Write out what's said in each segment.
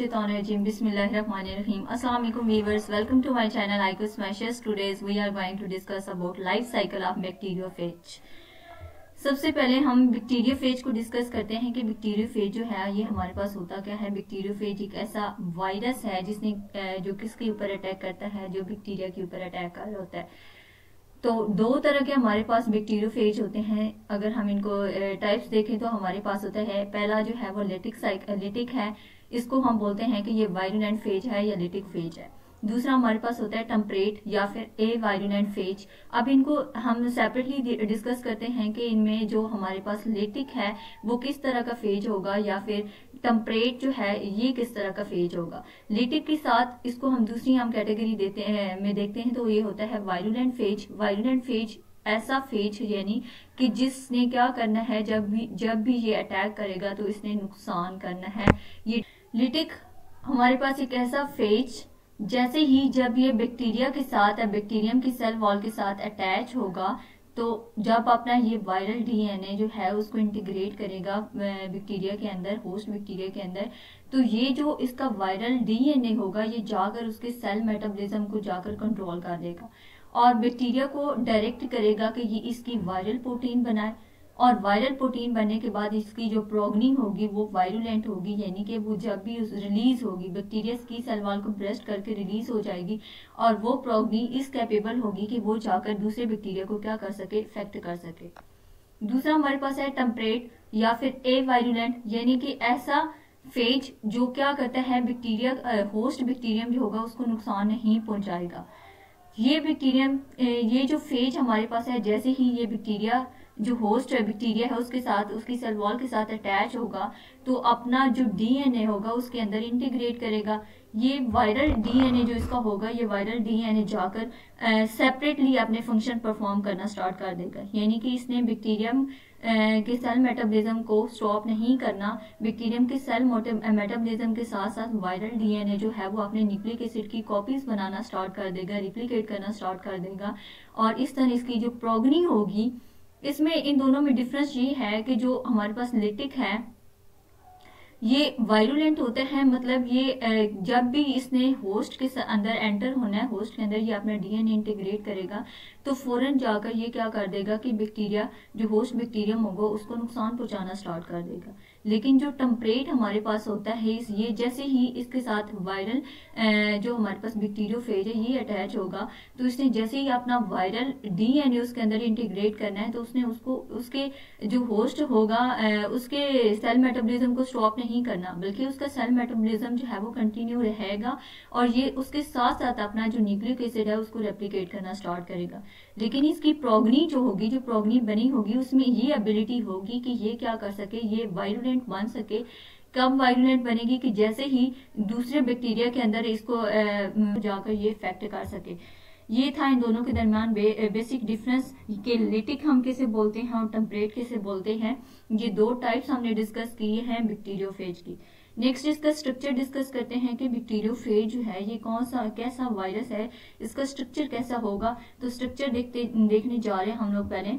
Minesh Bismillahirrahmanirrahim. Assalamu alaikum viewers. Welcome to my channel Aiko Smashes. Today we are going to discuss about life cycle of bacteriophage. सबसे पहले हम bacteriophage को discuss करते हैं कि bacteriophage जो है ये हमारे पास होता क्या है। बैक्टीरियोफेज एक ऐसा वायरस है जिसने जो किसके ऊपर अटैक करता है, जो बैक्टीरिया के ऊपर अटैक कर रहा होता है। तो दो तरह के हमारे पास बैक्टीरियोफेज होते हैं। अगर हम इनको टाइप्स देखें तो हमारे पास होता है, पहला जो है वो लिटिक है, इसको हम बोलते हैं कि ये वायरुलेंट फेज है या लिटिक फेज है। दूसरा हमारे पास होता है टेम्परेट या फिर ए वायरुलेंट फेज। अब इनको हम सेपरेटली डिस्कस करते हैं कि इनमें जो हमारे पास लिटिक है वो किस तरह का फेज होगा या फिर टेम्परेट जो है ये किस तरह का फेज होगा। लिटिक के साथ इसको हम दूसरी हम कैटेगरी देखते हैं तो ये होता है वायरुलेंट फेज। वायरुलेंट फेज ऐसा फेज यानी कि जिसने क्या करना है, जब भी ये अटैक करेगा तो इसने नुकसान करना है। ये लिटिक हमारे पास एक ऐसा फेज जैसे ही जब ये बैक्टीरिया के साथ या बैक्टीरियम की सेल वॉल के साथ अटैच होगा तो जब अपना ये वायरल डीएनए जो है उसको इंटीग्रेट करेगा बैक्टीरिया के अंदर, होस्ट बैक्टीरिया के अंदर, तो ये जो इसका वायरल डीएनए होगा ये जाकर उसके सेल मेटाबॉलिज्म को जाकर कंट्रोल कर देगा और बैक्टीरिया को डायरेक्ट करेगा कि ये इसकी वायरल प्रोटीन बनाए। और वायरल प्रोटीन बनने के बाद इसकी जो प्रोगनी होगी वो वायरुलेंट होगी, यानी कि वो जब भी रिलीज होगी बैक्टीरिया की सेल वॉल को ब्रेस्ट करके रिलीज हो जाएगी और वो प्रोगनी इस कैपेबल होगी कि वो जाकर दूसरे बैक्टीरिया को क्या कर सके, इफेक्ट कर सके। दूसरा हमारे पास है टेम्परेट या फिर ए वायरुलेंट, यानी कि ऐसा फेज जो क्या करता है बैक्टीरिया होस्ट बैक्टीरियम जो होगा उसको नुकसान नहीं पहुंचाएगा। ये जो फेज हमारे पास है, जैसे ही ये बैक्टीरिया जो होस्ट बैक्टीरिया है उसके साथ, उसकी सेल वॉल के साथ अटैच होगा तो अपना जो डीएनए होगा उसके अंदर इंटीग्रेट करेगा। ये वायरल डीएनए जो इसका होगा, ये वायरल डीएनए जाकर सेपरेटली अपने फंक्शन परफॉर्म करना स्टार्ट कर देगा, यानी कि इसने बैक्टीरियम के सेल मेटाबॉलिज्म को स्टॉप नहीं करना। बैक्टीरियम के सेल मेटाबॉलिज्म के साथ साथ वायरल डीएनए जो है वो अपने न्यूक्लिक एसिड की कॉपीज बनाना स्टार्ट कर देगा, रिप्लिकेट करना स्टार्ट कर देगा और इस तरह इसकी जो प्रोगनी होगी। इसमें इन दोनों में डिफरेंस ये है कि जो हमारे पास लिटिक है ये वायरुलेंट होता है, मतलब ये जब भी इसने होस्ट के अंदर एंटर होना है, होस्ट के अंदर ये अपना डीएनए इंटीग्रेट करेगा तो फौरन जाकर ये क्या कर देगा कि बैक्टीरिया जो होस्ट बैक्टीरियम होगा उसको नुकसान पहुंचाना स्टार्ट कर देगा। लेकिन जो टेम्परेट हमारे पास होता है ये जैसे ही इसके साथ वायरल जो हमारे पास बैक्टीरियोफेज है ये अटैच होगा तो इसने जैसे ही अपना वायरल डीएनए उसके अंदर इंटीग्रेट करना है तो उसने उसको उसके जो होस्ट होगा उसके सेल मेटाबॉलिज्म को स्टॉप नहीं करना, बल्कि उसका सेल मेटाबॉलिज्म जो है वो कंटिन्यू रहेगा और ये उसके साथ साथ अपना जो न्यूक्लिक एसिड है उसको रेप्लिकेट करना स्टार्ट करेगा। लेकिन इसकी प्रोगनी जो होगी, जो प्रोगनी बनी होगी उसमें ये एबिलिटी होगी कि ये क्या कर सके, ये वायरुलेंट बन सके। कब वायरुलेंट बनेगी कि जैसे ही दूसरे बैक्टीरिया के अंदर इसको जाकर ये इफेक्ट कर सके। ये था इन दोनों के दरमियान बेसिक डिफरेंस कि लिटिक हम किसे बोलते हैं और टेम्परेट किसे बोलते हैं। ये दो टाइप्स हमने डिस्कस किए हैं बैक्टीरियोफेज की। नेक्स्ट इसका स्ट्रक्चर डिस्कस करते हैं कि बैक्टीरियोफेज जो है ये कैसा वायरस है, इसका स्ट्रक्चर कैसा होगा। तो स्ट्रक्चर देखने जा रहे हैं हम लोग। पहले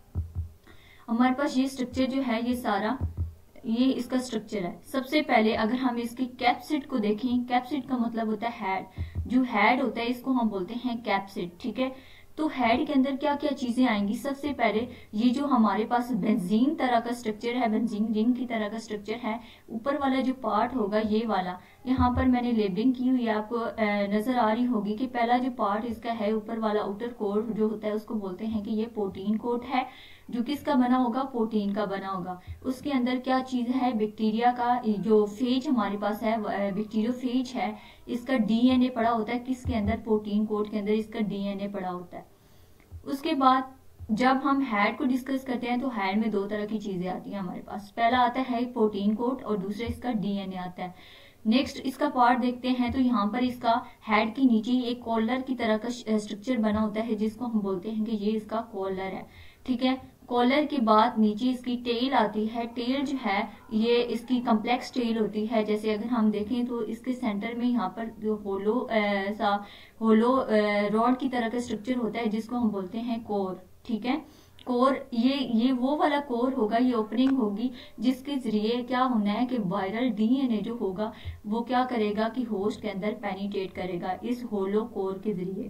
हमारे पास ये स्ट्रक्चर जो है ये सारा ये इसका स्ट्रक्चर है। सबसे पहले अगर हम इसकी कैप्सिड को देखें, कैप्सिड का मतलब होता है हेड। जो हेड होता है इसको हम बोलते हैं कैप्सिड, ठीक है। तो हेड के अंदर क्या क्या चीजें आएंगी, सबसे पहले ये जो हमारे पास बेंजीन तरह का स्ट्रक्चर है, बेंजीन रिंग की तरह का स्ट्रक्चर है। ऊपर वाला जो पार्ट होगा ये वाला, यहाँ पर मैंने लेबलिंग की हुई है, आपको नजर आ रही होगी कि पहला जो पार्ट इसका है ऊपर वाला आउटर कोट जो होता है उसको बोलते हैं कि ये प्रोटीन कोट है, जो किसका बना होगा, प्रोटीन का बना होगा। उसके अंदर क्या चीज है, बैक्टीरिया का जो फेज हमारे पास है बैक्टीरियोफेज है, इसका डीएनए पड़ा होता है किसके अंदर, प्रोटीन कोट के अंदर इसका डीएनए पड़ा होता है। उसके बाद जब हम हेड को डिस्कस करते हैं तो हेड में दो तरह की चीजें आती हैं हमारे पास। पहला आता है प्रोटीन कोट और दूसरा इसका डीएनए आता है। नेक्स्ट इसका पार्ट देखते हैं तो यहाँ पर इसका हेड के नीचे एक कॉलर की तरह का स्ट्रक्चर बना होता है जिसको हम बोलते हैं कि ये इसका कॉलर है, ठीक है। कॉलर के बाद नीचे इसकी टेल आती है। टेल जो है ये इसकी कम्प्लेक्स टेल होती है। जैसे अगर हम देखें तो इसके सेंटर में यहाँ पर जो होलो रॉड की तरह का स्ट्रक्चर होता है जिसको हम बोलते हैं कोर, ठीक है। कोर, ये वो वाला कोर होगा, ये ओपनिंग होगी जिसके जरिए क्या होना है कि वायरल डीएनए जो होगा वो क्या करेगा कि होस्ट के अंदर पेनिट्रेट करेगा इस होलो कोर के जरिए।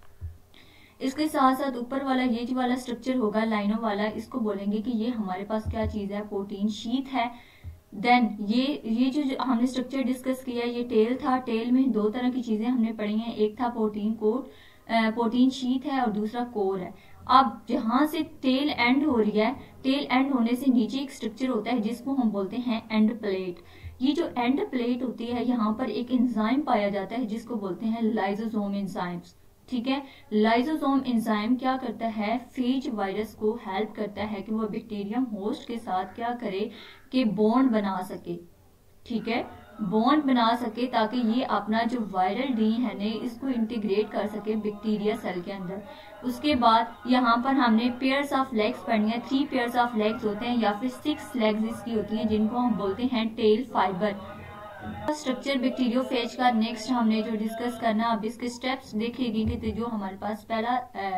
इसके साथ साथ ऊपर वाला ये जो वाला स्ट्रक्चर होगा लाइनों वाला, इसको बोलेंगे कि ये हमारे पास क्या चीज है, प्रोटीन शीट है। देन ये जो हमने स्ट्रक्चर डिस्कस किया, ये टेल था। टेल में दो तरह की चीजें हमने पढ़ी हैं, एक था प्रोटीन कोट, प्रोटीन शीट है, और दूसरा कोर है। अब जहां से टेल एंड हो रही है, टेल एंड होने से नीचे एक स्ट्रक्चर होता है जिसको हम बोलते हैं एंड प्लेट। ये जो एंड प्लेट होती है, यहाँ पर एक एंजाइम पाया जाता है जिसको बोलते हैं लाइसोसोम एंजाइम्स। ठीक है, लाइसोसोम एंजाइम क्या करता है, फेज वायरस को हेल्प करता है कि वो बैक्टीरियम होस्ट के साथ क्या करे कि बॉन्ड बना सके। ठीक है, बॉन्ड बना सके ताकि ये अपना जो वायरल डीएनए इसको इंटीग्रेट कर सके बैक्टीरिया सेल के अंदर। उसके बाद यहाँ पर हमने पेयर्स ऑफ लेग्स पढ़नी है। 3 पेयर्स ऑफ लेग्स होते हैं या फिर 6 लेग्स इसकी होती हैं, जिनको हम बोलते हैं टेल फाइबर। स्ट्रक्चर बैक्टीरियोफेज का नेक्स्ट हमने जो डिस्कस करना, अब इसके स्टेप्स देखेंगे कि जो हमारे पास पहला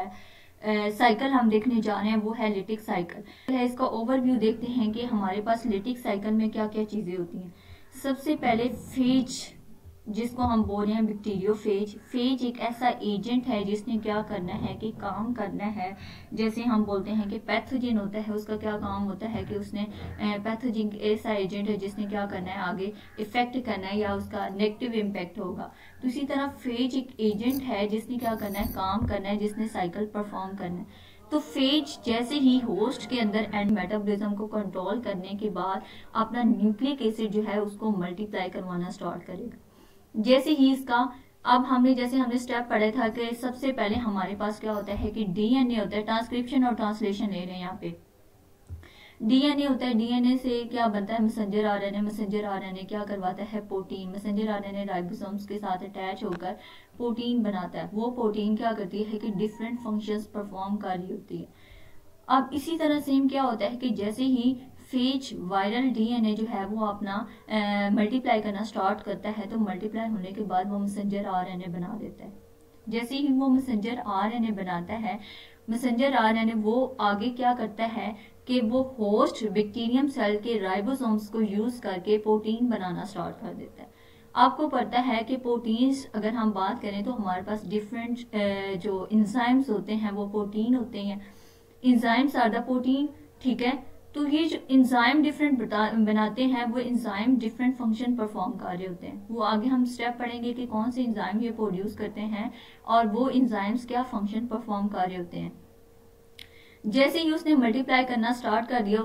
साइकिल हम देखने जा रहे हैं वो है लिटिक साइकिल। इसका ओवरव्यू देखते हैं कि हमारे पास लिटिक साइकिल में क्या क्या चीजें होती हैं। सबसे पहले फेज, जिसको हम बोल रहे हैं बैक्टीरियोफेज। फेज एक ऐसा एजेंट है जिसने क्या करना है कि काम करना है, जैसे हम बोलते हैं कि पैथोजन होता है, उसका क्या काम होता है कि उसने पैथोजन ऐसा एजेंट है जिसने क्या करना है, आगे इफेक्ट करना है या उसका नेगेटिव इम्पैक्ट होगा। तो इसी तरह फेज एक एजेंट है जिसने क्या करना है, काम करना है, जिसने साइकिल परफॉर्म करना है। तो फेज जैसे ही होस्ट के अंदर एंड मेटाबॉलिज्म को कंट्रोल करने के बाद अपना न्यूक्लिक एसिड जो है उसको मल्टीप्लाई करवाना स्टार्ट करेगा। जैसे ही इसका, अब जैसे हमने स्टेप पढ़ा था कि सबसे पहले हमारे पास क्या होता है कि डीएनए होता है, ट्रांसक्रिप्शन और ट्रांसलेशन ले रहे हैं यहाँ पे। डीएनए होता है, डीएनए से क्या बनता है, मैसेंजर आरएनए। मैसेंजर आरएनए क्या करवाता है, प्रोटीन। मैसेंजर आरएनए राइबोसोम्स के साथ अटैच होकर प्रोटीन बनाता है। वो प्रोटीन क्या करती है कि डिफरेंट फंक्शंस परफॉर्म कर रही होती है। अब इसी तरह सेम क्या होता है कि जैसे ही फेज वायरल डीएनए जो है वो अपना मल्टीप्लाई करना स्टार्ट करता है, तो मल्टीप्लाई होने के बाद वो मैसेंजर आरएनए बना देता है। जैसे ही वो मैसेंजर आरएनए बनाता है, मैसेंजर आरएनए वो आगे क्या करता है कि वो होस्ट बैक्टीरियम सेल के राइबोसोम्स को यूज करके प्रोटीन बनाना स्टार्ट कर देता है। आपको पता है कि प्रोटीन्स अगर हम बात करें तो हमारे पास डिफरेंट जो एंजाइम्स होते हैं वो प्रोटीन होते हैं। Enzymes are the protein. ठीक है, तो ये जो एंजाइम डिफरेंट बनाते हैं वो एंजाइम डिफरेंट फंक्शन परफॉर्म कर रहे होते हैं। वो आगे हम स्टेप पढ़ेंगे कि कौन से एंजाइम ये प्रोड्यूस करते हैं और वो एंजाइम्स क्या फंक्शन परफॉर्म कर रहे होते हैं। जैसे ही उसने मल्टीप्लाई करना स्टार्ट कर दिया,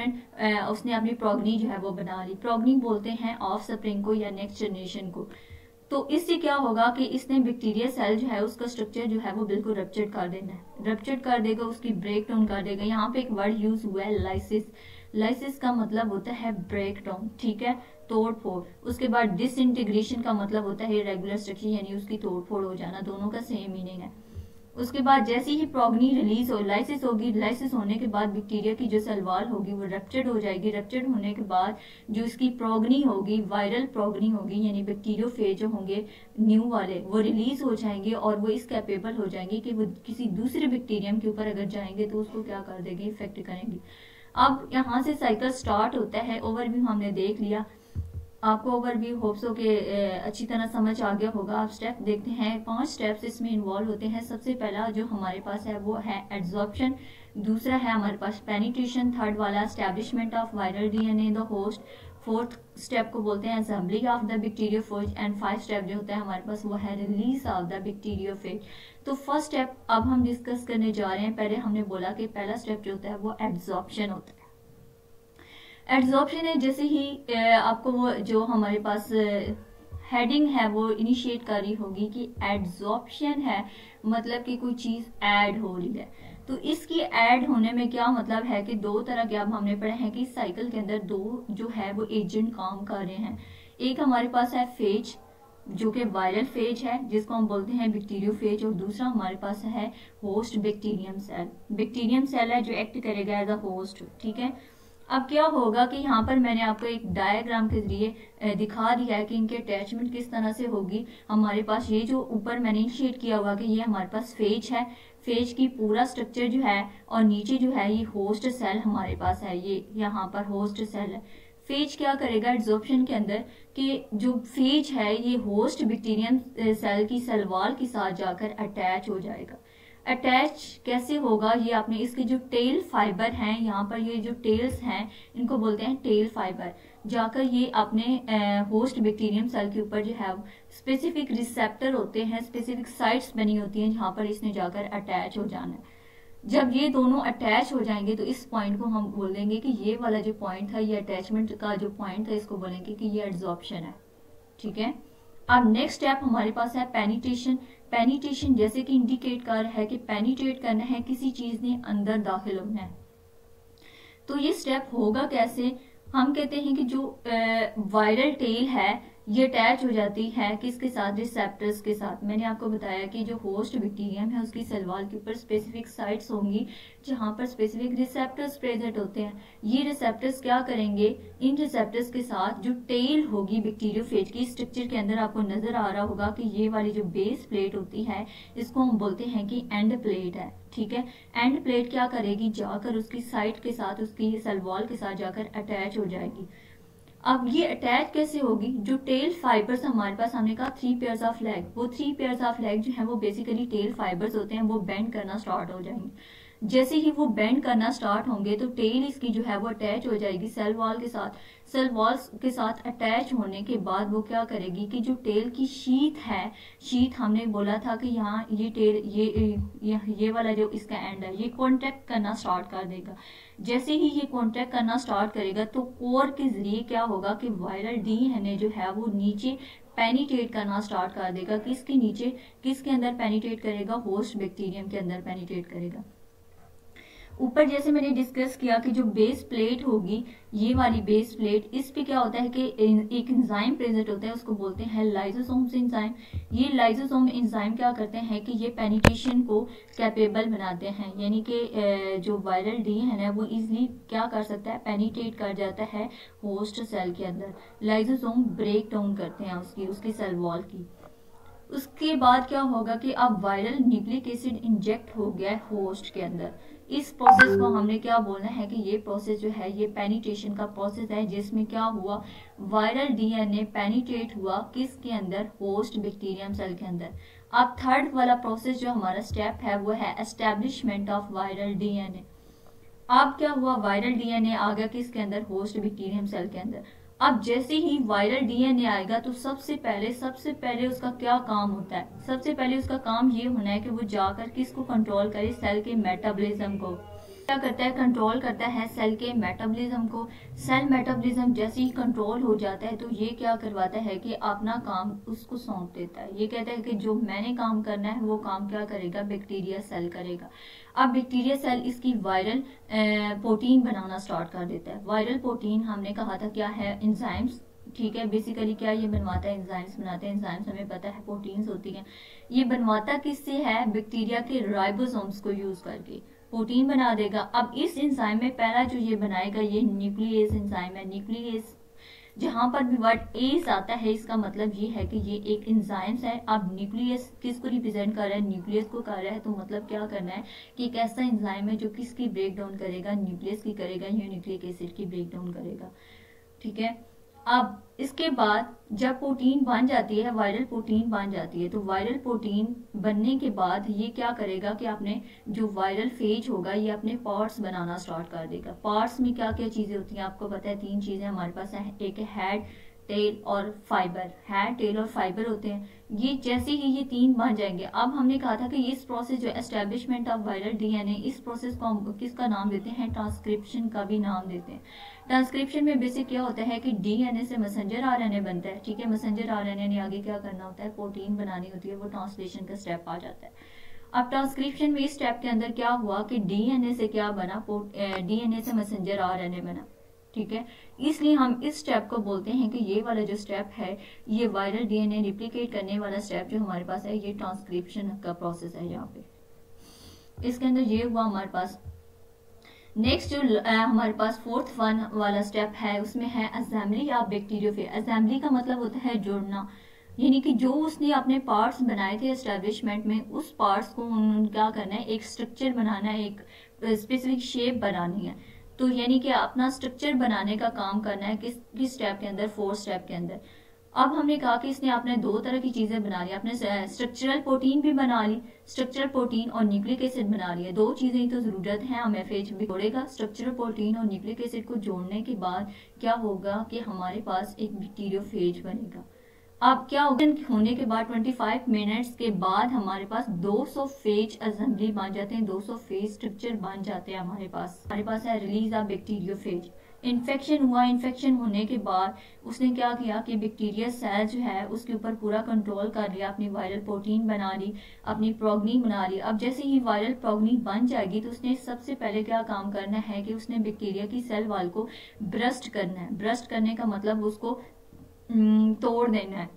उसने अपनी प्रोगनी जो है वो बना ली। प्रोगनी बोलते हैं ऑफ स्प्रिंग को या नेक्स्ट जनरेशन को। तो इससे क्या होगा कि इसने बैक्टीरिया सेल जो है उसका स्ट्रक्चर जो है वो बिल्कुल रप्चर कर देना है, रप्चर कर देगा, उसकी ब्रेक डाउन कर देगा। यहाँ पे एक वर्ड यूज हुआ है लाइसिस। लाइसिस का मतलब होता है ब्रेक डाउन। ठीक है, तोड़ फोड़। उसके बाद डिसइंटीग्रेशन का मतलब होता है इरेगुलर स्ट्रक्चर, यानी उसकी तोड़ फोड़ हो जाना। दोनों का सेम मीनिंग है। उसके बाद जैसे ही प्रोगनी रिलीज हो, लाइसिस होगी। लाइसिस होने के बाद बैक्टीरिया की जो सेल वॉल होगी वो रप्चर्ड हो जाएगी। रप्चर्ड होने के बाद जो इसकी प्रोगनी होगी, वायरल प्रोगनी होगी, यानी बैक्टीरियोफेज जो होंगे न्यू वाले, वो रिलीज हो जाएंगे और वो इस कैपेबल हो जाएंगे कि वो किसी दूसरे बैक्टीरियम के ऊपर अगर जाएंगे तो उसको क्या कर देंगे, इफेक्ट करेंगे। अब यहाँ से साइकिल स्टार्ट होता है। ओवरव्यू हमने देख लिया, आपको ओवरव्यू होप्स हो के अच्छी तरह समझ आ गया होगा। आप स्टेप देखते हैं, 5 स्टेप्स इसमें इन्वॉल्व होते हैं। सबसे पहला जो हमारे पास है वो है एड्सॉर्प्शन। दूसरा है हमारे पास पेनिट्रेशन। थर्ड वाला establishment of viral DNA in the host. 4th step को बोलते हैं assembly of the bacteriophage. And 5th step जो होता है हमारे पास वो है रिलीज ऑफ द बैक्टीरियोफेज। तो फर्स्ट स्टेप अब हम डिस्कस करने जा रहे हैं। पहले हमने बोला कि पहला स्टेप जो होता है वो एड्सॉर्प्शन होता है। एड्सॉर्प्शन है, जैसे ही आपको वो जो हमारे पास हेडिंग है वो इनिशिएट कर रही होगी कि एड्सॉर्प्शन है, मतलब कि कोई चीज ऐड हो रही है। तो इसकी ऐड होने में क्या मतलब है कि 2 तरह के अब हमने पढ़े हैं कि साइकिल के अंदर 2 जो है वो एजेंट काम कर रहे हैं। एक हमारे पास है फेज जो कि वायरल फेज है जिसको हम बोलते हैं बैक्टीरियोफेज, और दूसरा हमारे पास है host bacterium cell. Bacterium cell है जो एक्ट करेगा एज अ होस्ट। ठीक है, अब क्या होगा कि यहाँ पर मैंने आपको एक डायग्राम के जरिए दिखा दिया है कि इनके अटैचमेंट किस तरह से होगी। हमारे पास ये जो ऊपर मैंने इनिशिएट किया हुआ कि ये हमारे पास फेज है, फेज की पूरा स्ट्रक्चर जो है, और नीचे जो है ये होस्ट सेल हमारे पास है, ये यहाँ पर होस्ट सेल है। फेज क्या करेगा एड्सॉर्प्शन के अंदर कि जो फेज है ये होस्ट बैक्टीरियम सेल की सेल वॉल के साथ जाकर अटैच हो जाएगा। अटैच कैसे होगा, ये आपने इसके जो टेल फाइबर हैं, यहाँ पर ये जो टेल्स हैं इनको बोलते हैं टेल फाइबर, जाकर ये अपने होस्ट बैक्टीरियम सेल के ऊपर जो है स्पेसिफिक रिसेप्टर होते हैं, स्पेसिफिक साइट्स बनी होती हैं जहां पर इसने जाकर अटैच हो जाना है। जब ये दोनों अटैच हो जाएंगे तो इस पॉइंट को हम बोलेंगे कि ये वाला जो पॉइंट था, ये अटैचमेंट का जो पॉइंट था, इसको बोलेंगे कि ये एड्सॉर्प्शन है। ठीक है। अब नेक्स्ट स्टेप हमारे पास है पेनिट्रेशन। पेनिट्रेशन जैसे कि इंडिकेट कर रहा है कि पेनिट्रेट करना है, किसी चीज ने अंदर दाखिल होना है। तो ये स्टेप होगा कैसे, हम कहते हैं कि जो वायरल टेल है ये अटैच हो जाती है किसके साथ, रिसेप्टर्स के साथ। मैंने आपको बताया कि जो होस्ट बैक्टीरियम है उसकी सेल वॉल के ऊपर स्पेसिफिक साइट्स होंगी जहां पर स्पेसिफिक रिसेप्टर्स प्रेजेंट होते हैं। ये रिसेप्टर्स क्या करेंगे, इन रिसेप्टर्स के साथ जो टेल होगी बैक्टीरियोफेज की, स्ट्रक्चर के अंदर आपको नजर आ रहा होगा कि ये वाली जो बेस प्लेट होती है इसको हम बोलते हैं कि एंड प्लेट है। ठीक है। एंड प्लेट क्या करेगी, जाकर उसकी साइट के साथ, उसकी सेल वॉल के साथ जाकर अटैच हो जाएगी। अब ये अटैच कैसे होगी, जो टेल फाइबर्स हमारे पास, हमने कहा 3 पेयर्स ऑफ लेग, वो 3 पेयर्स ऑफ लेग जो है वो बेसिकली टेल फाइबर्स होते हैं, वो बेंड करना स्टार्ट हो जाएंगे। जैसे ही वो बेंड करना स्टार्ट होंगे तो टेल इसकी जो है वो अटैच हो जाएगी सेल वॉल के साथ। सेल वॉल्स के साथ अटैच होने के बाद वो क्या करेगी कि जो टेल की शीथ है, शीथ हमने बोला था कि यहाँ ये टेल, ये वाला जो इसका एंड है ये कॉन्ट्रैक्ट करना स्टार्ट कर देगा। जैसे ही ये कॉन्ट्रैक्ट करना स्टार्ट करेगा तो कोर के जरिए क्या होगा कि वायरल डीएनए जो है वो नीचे पेनिट्रेट करना स्टार्ट कर देगा। किसके नीचे, किसके अंदर पेनिट्रेट करेगा, होस्ट बैक्टीरियम के अंदर पेनिट्रेट करेगा। ऊपर जैसे मैंने डिस्कस किया कि जो बेस प्लेट होगी, ये वाली बेस प्लेट, इस पे क्या होता है कि एक एंजाइम प्रेजेंट होता है, उसको बोलते हैं लाइसोसोम्स एंजाइम। ये लाइसोसोम एंजाइम क्या करते हैं कि ये पेनिट्रेशन को कैपेबल बनाते हैं, यानी कि जो वायरल डीएनए है वो इजीली क्या कर सकता है, पेनिट्रेट कर जाता है होस्ट सेल के अंदर। लाइसोसोम ब्रेक डाउन करते हैं उसकी सेल वॉल की। उसके बाद क्या होगा कि अब वायरल न्यूक्लिक एसिड इंजेक्ट हो गया है होस्ट के अंदर। इस प्रोसेस को हमने क्या बोलना है कि ये प्रोसेस जो है ये पेनिट्रेशन का प्रोसेस है, जिसमें क्या हुआ, वायरल डीएनए पेनिट्रेट हुआ किसके अंदर, होस्ट बैक्टीरियम सेल के अंदर। अब थर्ड वाला प्रोसेस जो हमारा स्टेप है वो है एस्टेब्लिशमेंट ऑफ वायरल डीएनए। अब क्या हुआ, वायरल डीएनए आ गया किसके अंदर, होस्ट बैक्टीरियम सेल के अंदर। अब जैसे ही वायरल डीएनए आएगा तो सबसे पहले उसका क्या काम होता है, सबसे पहले उसका काम ये होना है कि वो जाकर किसको कंट्रोल करे, सेल के मेटाबॉलिज्म को। क्या करता है, कंट्रोल करता है सेल के मेटाबॉलिज्म को। सेल मेटाबॉलिज्म जैसे ही कंट्रोल हो जाता है तो ये क्या करवाता है कि अपना काम उसको सौंप देता है। ये कहता है कि जो मैंने काम करना है वो काम क्या करेगा, बैक्टीरिया सेल करेगा। अब बैक्टीरिया सेल इसकी वायरल प्रोटीन बनाना स्टार्ट कर देता है। वायरल प्रोटीन हमने कहा था क्या है, एंजाइम्स। ठीक है, बेसिकली क्या ये बनवाता है, एंजाइम्स बनाते हैं। एंजाइम्स हमें पता है प्रोटीन्स होती हैं। ये बनवाता किससे है, बैक्टीरिया के राइबोसोम्स को यूज करके प्रोटीन बना देगा। अब इस एंजाइम में पहला जो ये बनाएगा ये न्यूक्लियस एंजाइम है। न्यूक्लियस जहां पर भी वर्ड एस आता है इसका मतलब ये है कि ये एक एंजाइम्स है। अब न्यूक्लियस किसको रिप्रेजेंट कर रहा है, न्यूक्लियस को कर रहा है। तो मतलब क्या करना है कि एक ऐसा एंजाइम है जो किसकी ब्रेक डाउन करेगा, न्यूक्लियस की करेगा, या न्यूक्लिक एसिड की ब्रेक डाउन करेगा। ठीक है। अब इसके बाद जब प्रोटीन बन जाती है, वायरल प्रोटीन बन जाती है, तो वायरल प्रोटीन बनने के बाद ये क्या करेगा कि आपने जो वायरल फेज होगा ये अपने पार्ट्स बनाना स्टार्ट कर देगा। पार्ट्स में क्या क्या चीजें होती हैं आपको पता है, 3 चीजें हमारे पास हैं, एक है हेड, टेल और फाइबर। हेड, टेल और फाइबर होते हैं। ये जैसे ही ये 3 बन जाएंगे, अब हमने कहा था कि इस प्रोसेस जो एस्टेब्लिशमेंट ऑफ वायरल डीएनए, इस प्रोसेस को हम किसका नाम देते हैं, ट्रांसक्रिप्शन का भी नाम देते हैं। ट्रांसक्रिप्शन में बेसिक क्या होता है कि डीएनए से मैसेंजर आरएनए बनता है। ठीक है, मैसेंजर आरएनए ने आगे क्या करना होता है, प्रोटीन बनानी होती है, वो ट्रांसलेशन का स्टेप आ जाता है। अब ट्रांसक्रिप्शन में इस स्टेप के अंदर क्या हुआ कि डीएनए से क्या बना, डीएनए से मैसेंजर आरएनए बना। ठीक है, इसलिए हम इस स्टेप को बोलते हैं कि ये वाला जो स्टेप है ये वायरल डीएनए रिप्लिकेट करने वाला स्टेप जो हमारे पास है ये ट्रांसक्रिप्शन का प्रोसेस है। यहाँ पे इसके अंदर ये हुआ हमारे पास नेक्स्ट जो हमारे पास फोर्थ वन वाला स्टेप है उसमें है असेंबली या बैक्टीरियोफेज। असेंबली का मतलब होता है जोड़ना, यानी कि जो उसने अपने पार्ट्स बनाए थे एस्टेब्लिशमेंट में, उस पार्ट्स को क्या करना है, एक स्ट्रक्चर बनाना है, एक स्पेसिफिक शेप बनानी है। तो यानी कि अपना स्ट्रक्चर बनाने का काम करना है किस स्टेप के अंदर, फोर्थ स्टेप के अंदर। अब हमने कहा कि इसने आपने दो तरह की चीजें बना ली, आपने स्ट्रक्चरल प्रोटीन भी बना ली, स्ट्रक्चरल प्रोटीन और न्यूक्लिक एसिड बना लिया। दो चीजें ही तो जरूरत है, हमें फेज भी जोड़ेगा। स्ट्रक्चरल प्रोटीन और न्यूक्लिक एसिड को जोड़ने के बाद क्या होगा कि हमारे पास एक बैक्टीरियोफेज बनेगा। अब क्या होने के बाद 25 मिनट्स के बाद हमारे पास 200 फेज असेंबली बन जाते हैं, 200 फेज स्ट्रक्चर बन जाते हैं हमारे पास है रिलीज ऑफ बैक्टीरियोफेज। इन्फेक्शन हुआ, इन्फेक्शन होने के बाद उसने क्या किया कि बैक्टीरिया सेल जो है उसके ऊपर पूरा कंट्रोल कर लिया, अपनी वायरल प्रोटीन बना ली, अपनी प्रोगनी बना ली। अब जैसे ही वायरल प्रोगनी बन जाएगी तो उसने सबसे पहले क्या काम करना है कि उसने बैक्टीरिया की सेल वॉल को ब्रस्ट करना है। ब्रस्ट करने का मतलब उसको तोड़ देना है।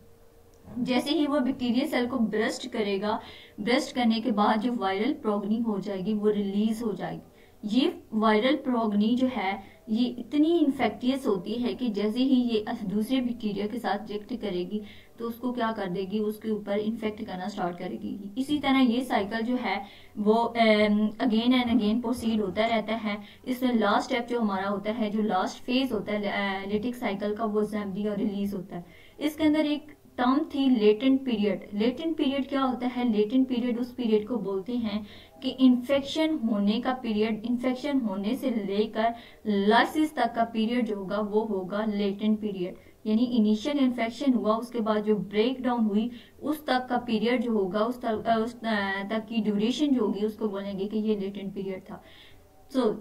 जैसे ही वो बैक्टीरिया सेल को ब्रस्ट करेगा, ब्रस्ट करने के बाद जो वायरल प्रोगनी हो जाएगी वो रिलीज हो जाएगी। ये वायरल प्रोगनी जो है ये इतनी इन्फेक्टियस होती है कि जैसे ही ये दूसरे बैक्टीरिया के साथ रिएक्ट करेगी तो उसको क्या कर देगी, उसके ऊपर इन्फेक्ट करना स्टार्ट करेगी। इसी तरह ये साइकिल जो है वो अगेन एंड अगेन प्रोसीड होता रहता है। इसमें लास्ट स्टेप जो हमारा होता है, जो लास्ट फेज होता है लिटिक साइकिल का, वो असेंबली और रिलीज होता है। इसके अंदर एक टर्म थी लेटेंट पीरियड। लेटेंट पीरियड क्या होता है? लेटेंट पीरियड उस पीरियड को बोलते हैं कि इन्फेक्शन होने का पीरियड, इन्फेक्शन होने से लेकर लाइसिस तक का पीरियड जो होगा वो होगा लेटेंट पीरियड। यानी इनिशियल इन्फेक्शन हुआ, उसके बाद जो ब्रेक डाउन हुई उस तक का पीरियड जो होगा, उस तक की ड्यूरेशन जो होगी उसको बोलेंगे कि ये लेटेंट पीरियड था। सो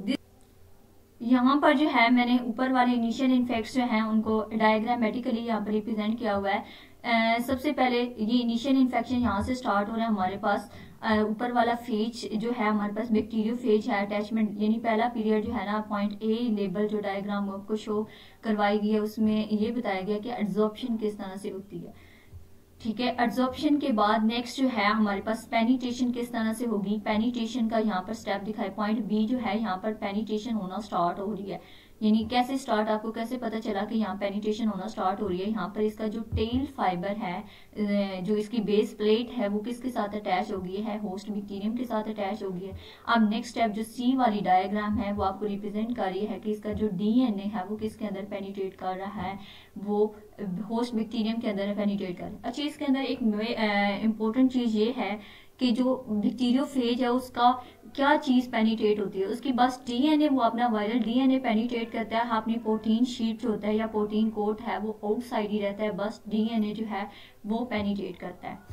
यहाँ पर जो है मैंने ऊपर वाले इनिशियल इन्फेक्ट्स जो हैं उनको डायग्रामेटिकली यहाँ पर रिप्रेजेंट किया हुआ है। सबसे पहले ये इनिशियल इन्फेक्शन यहाँ से स्टार्ट हो रहा है हमारे पास। ऊपर वाला फेज जो है हमारे पास बैक्टीरियोफेज है, अटैचमेंट यानी पहला पीरियड जो है ना, पॉइंट ए लेबल जो डायग्राम आपको शो करवाई गई है उसमें ये बताया गया कि एब्जॉर्प्शन किस तरह से होती है। ठीक है, एब्जॉर्प्शन के बाद नेक्स्ट जो है हमारे पास पेनिट्रेशन किस तरह से होगी। पेनिट्रेशन का यहाँ पर स्टेप दिखाए, पॉइंट बी जो है यहाँ पर पेनिट्रेशन होना स्टार्ट हो रही है। यानी कैसे स्टार्ट, आपको कैसे पता चला कि यहाँ पेनिट्रेशन होना स्टार्ट हो रही है? यहाँ पर इसका जो टेल फाइबर है, जो इसकी बेस प्लेट है, वो किसके साथ अटैच हो गई है? होस्ट बैक्टीरियम के साथ अटैच हो गई है। अब नेक्स्ट स्टेप जो सी वाली डायग्राम है वो आपको रिप्रेजेंट कर रही है कि इसका जो डीएनए है वो किसके अंदर पेनिट्रेट कर रहा है, वो होस्ट बैक्टीरियम के अंदर पेनिट्रेट कर रहा है। अच्छा, इसके अंदर एक इम्पोर्टेंट चीज ये है कि जो बैक्टीरियोफेज है उसका क्या चीज पेनिट्रेट होती है? उसकी बस डीएनए, वो अपना वायरल डीएनए पेनिट्रेट करता है। अपनी प्रोटीन शीट जो होता है या प्रोटीन कोट है वो आउटसाइड ही रहता है, बस डीएनए जो है वो पेनिट्रेट करता है।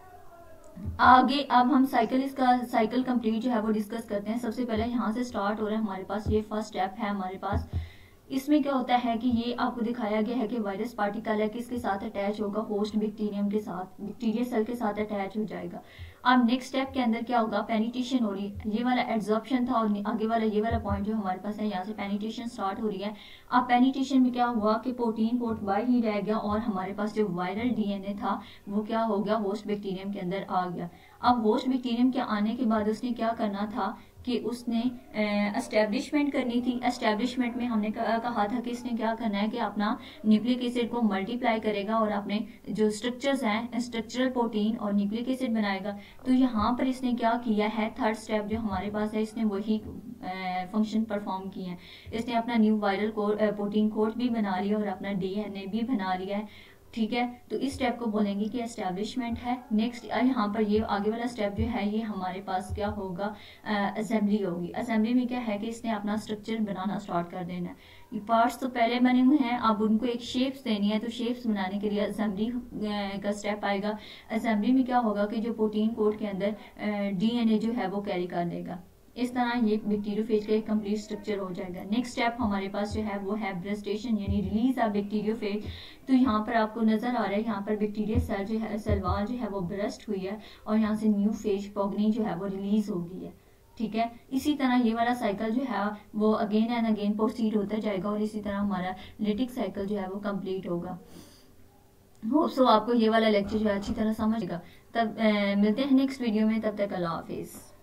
आगे अब हम इसका साइकिल कंप्लीट जो है वो डिस्कस करते हैं। सबसे पहले यहाँ से स्टार्ट हो रहा है हमारे पास, ये फर्स्ट स्टेप है हमारे पास। इसमें क्या होता है कि ये आपको दिखाया गया है कि वायरस पार्टिकल है, किसके साथ अटैच होगा? होस्ट बैक्टीरियम के साथ, बैक्टीरिया सेल के साथ अटैच हो जाएगा। अब नेक्स्ट स्टेप के अंदर क्या होगा? पेनिट्रेशन हो रही है। ये वाला एब्जॉर्प्शन था और आगे वाला ये वाला पॉइंट जो हमारे पास है, यहाँ से पेनिट्रेशन स्टार्ट हो रही है। अब पेनिट्रेशन में क्या हुआ कि प्रोटीन कोट बाहर ही रह गया और हमारे पास जो वायरल डीएनए था वो क्या हो गया? होस्ट बैक्टीरियम के अंदर आ गया। अब होस्ट बैक्टीरियम के आने के बाद उसने क्या करना था कि उसने एस्टेब्लिशमेंट करनी थी। एस्टेब्लिशमेंट में हमने कहा था कि इसने क्या करना है कि अपना न्यूक्लिक एसिड को मल्टीप्लाई करेगा और अपने जो स्ट्रक्चर्स हैं, स्ट्रक्चरल प्रोटीन और न्यूक्लिक एसिड बनाएगा। तो यहाँ पर इसने क्या किया है, थर्ड स्टेप जो हमारे पास है, इसने वही फंक्शन परफॉर्म किए हैं। इसने अपना न्यू वायरल प्रोटीन कोड भी बना लिया और अपना डीएनए भी बना लिया है। ठीक है, तो इस स्टेप को बोलेंगे कि एस्टेब्लिशमेंट है। नेक्स्ट यहाँ पर ये आगे वाला स्टेप जो है ये हमारे पास क्या होगा? असेंबली होगी। असेंबली में क्या है कि इसने अपना स्ट्रक्चर बनाना स्टार्ट कर देना है। ये पार्ट्स तो पहले बने हुए हैं, अब उनको एक शेप्स देनी है, तो शेप्स बनाने के लिए असेंबली का स्टेप आएगा। असेंबली में क्या होगा कि जो प्रोटीन कोड के अंदर डीएनए जो है वो कैरी कर देगा। इस तरह ये बैक्टीरियोफेज का एक कंप्लीट स्ट्रक्चर हो जाएगा। नेक्स्ट स्टेप हमारे पास जो है वो है ब्रस्टेशन यानी रिलीज ऑफ बैक्टीरियोफेज। तो यहाँ पर आपको नजर आ रहा है, यहाँ पर बैक्टीरिया सेल जो है, सेल वॉल जो है वो ब्रस्ट हुई है और यहाँ से न्यू फेज प्रोगनी जो है वो रिलीज हो गई है। ठीक है, इसी तरह ये वाला साइकिल जो है वो अगेन एंड अगेन प्रोसीड होता जाएगा और इसी तरह हमारा लिटिक साइकिल जो है वो कंप्लीट होगा। होप सो आपको ये वाला लेक्चर जो है अच्छी तरह समझेगा। तब मिलते हैं नेक्स्ट वीडियो में, तब तक अल्लाह हाफिज।